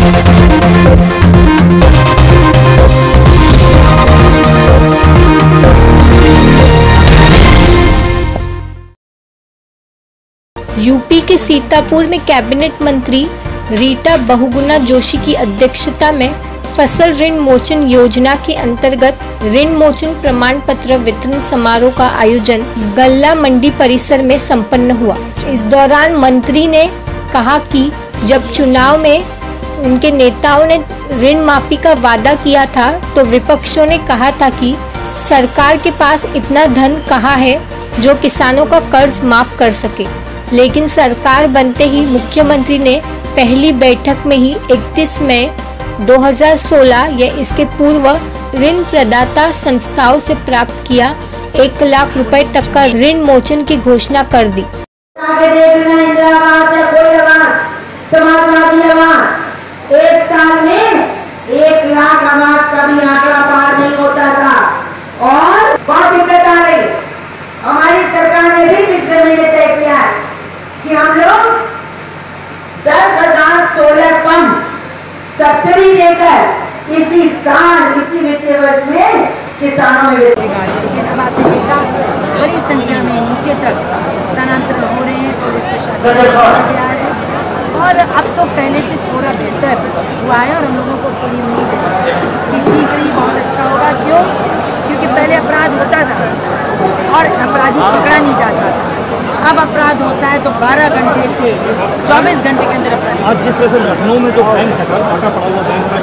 UP के सीतापुर में cabinet मंत्री रीटा बहुगुणा जोशी की अध्यक्षता में फसल ऋण मोचन योजना के अंतर्गत ऋण मोचन प्रमाण पत्र वितरण समारोह का आयोजन गल्ला मंडी परिसर में संपन्न हुआ। इस दौरान मंत्री ने कहा कि जब चुनाव में उनके नेताओं ने ऋण माफी का वादा किया था तो विपक्षों ने कहा था कि सरकार के पास इतना धन कहाँ है जो किसानों का कर्ज माफ कर सके, लेकिन सरकार बनते ही मुख्यमंत्री ने पहली बैठक में ही 31 मई 2016 या इसके पूर्व ऋण प्रदाता संस्थाओं से प्राप्त किया 1 लाख रुपए तक का ऋण मोचन की घोषणा कर दी। एक साल में 1 लाख आवास का भी आंकड़ा पार नहीं होता था और बहुत दिक्कत आ रही। हमारी सरकार ने भी पिछले महीने तय किया कि हम लोग 10,000 सोलर पंप सब्सिडी देकर इसी साल इसी वित्तीय वर्ष में किसानों में लेकिन अब आपने देखा बड़ी संख्या में नीचे तक स्थानांतरण हो रहे हैं, पुलिस प्रशासन गया है और अब तो पहले से थोड़ा बेहतर हुआ है और हम लोगों को पूरी उम्मीद है कि शीघ्र ही बहुत अच्छा होगा। क्यों? क्योंकि पहले अपराध होता था और अपराधी पकड़ा नहीं जाता था, अब अपराध होता है तो 12 घंटे से 24 घंटे के अंदर अपराध। आज जिस तरह से लखनऊ में जो बैंक है, आटा पड़ा हुआ बैंक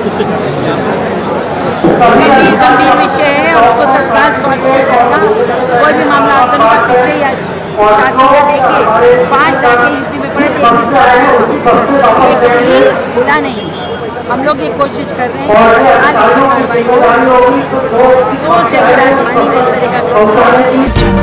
है, गंभीर विषय है और उसको तत्काल सॉल्व किया जाएगा। कोई भी मामला आसन होगा। पिछले या शासन का देखिए 5 डाके यूपी में पड़े थे, एक भी खुला नहीं। हम लोग ये कोशिश कर रहे हैं आज कार्रवाई 100 से 1 में इस तरह का